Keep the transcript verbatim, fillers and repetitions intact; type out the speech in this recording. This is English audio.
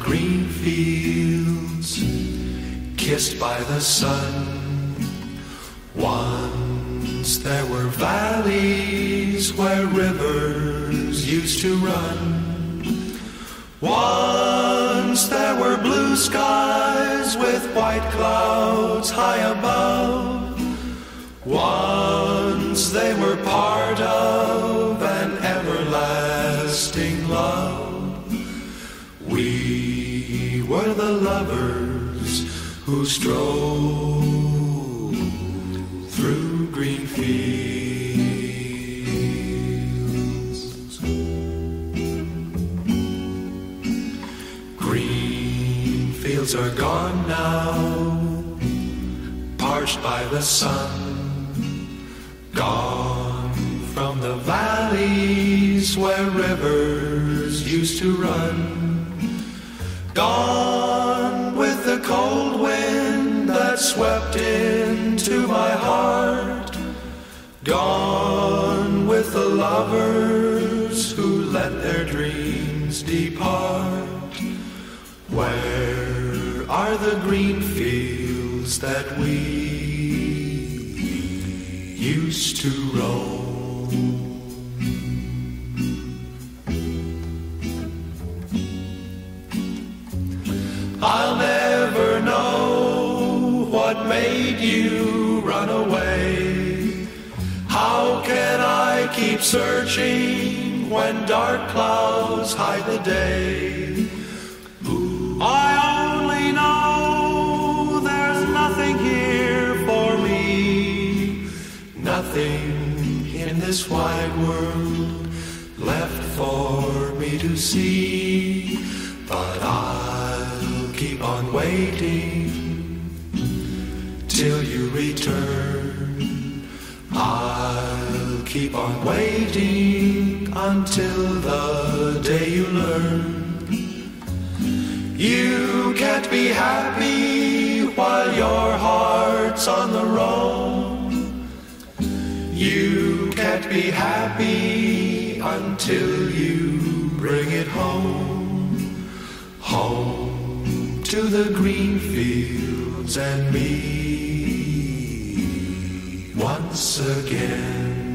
green fields kissed by the sun. Once there were valleys where rivers used to run. Once there were blue skies with white clouds high above. Once they were part of an everlasting love. We were the lovers who strolled through green fields. Green fields are gone now, parched by the sun. Gone from the valleys where rivers used to run. Gone with the cold wind that swept into my heart. Gone with the lovers who let their dreams depart. Where are the green fields that we used to roam? I'll never know what made you run away. How can I keep searching when dark clouds hide the day? Ooh. I only know there's nothing here for me, nothing in this wide world left for me to see. But I'll keep on waiting till you return. I'll keep on waiting until the day you learn. You can't be happy while your heart's on the roam. You can't be happy until you bring it home. Home to the green fields and me once again.